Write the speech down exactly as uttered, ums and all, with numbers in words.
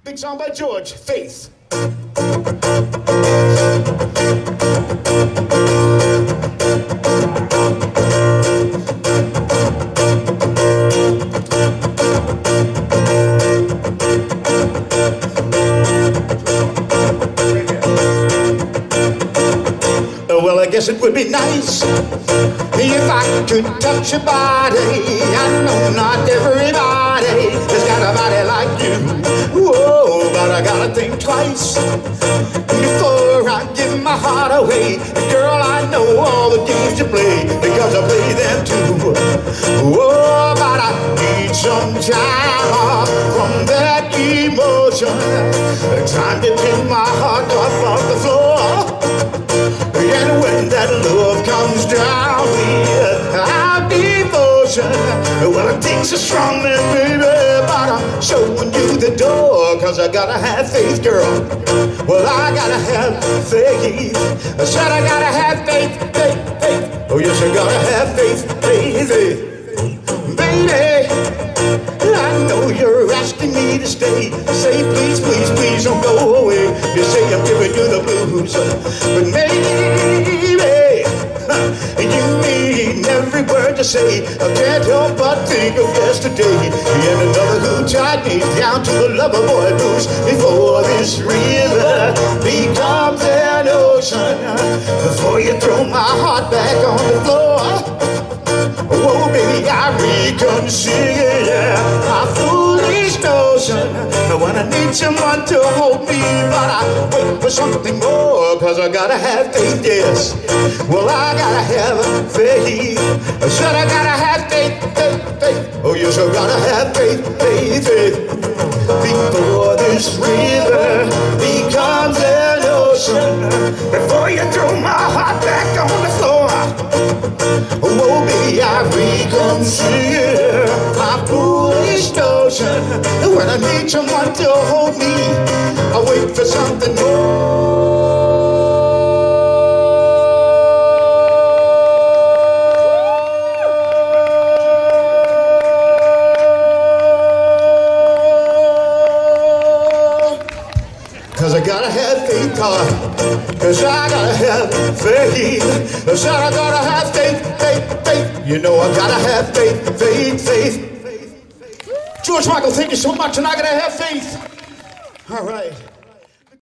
Big song by George, Faith. Well, I guess it would be nice if I could touch your body. I know not everybody has got a body like you. Whoa, but I gotta think twice before I give my heart away. Girl, I know all the games you play because I play them too. Whoa, but I need some time off from that emotion. Time to take my heart up off the floor. And when that love comes down without devotion, well, it takes a strong man, baby, but I'm showing you the door. Cause I gotta have faith, girl. Well, I gotta have faith. I said I gotta have faith, faith, faith. Oh yes, I gotta have faith, faith, faith. Baby, I know you're asking me to stay. Say please, please, please don't go away. You say I'm giving you the blues, but maybe you mean every word you say. I can't help but think of yesterday and another who tied me down to a lover boy blues. Before this river becomes an ocean, before you throw my heart back on the floor. Oh, baby, I reconsider my foolish notion. When I need someone to hold me, but I wait for something more. Cause I gotta have faith, yes. Well, I gotta have faith. I said I gotta have faith, faith, faith. Oh, yes, I gotta have faith, faith, faith. Before this river becomes an ocean, before you throw my heart back on the floor. Oh, baby, I reconsider my foolish notion. When I need someone to hold me, I wait for something more. Cause I gotta have faith, God. Cause I gotta have faith. Cause I gotta have faith, faith, faith. You know I gotta have faith, faith, faith. George Michael, thank you so much, and I gotta have faith. All right.